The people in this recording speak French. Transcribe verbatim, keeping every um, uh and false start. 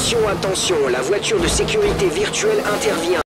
Attention, attention, la voiture de sécurité virtuelle intervient.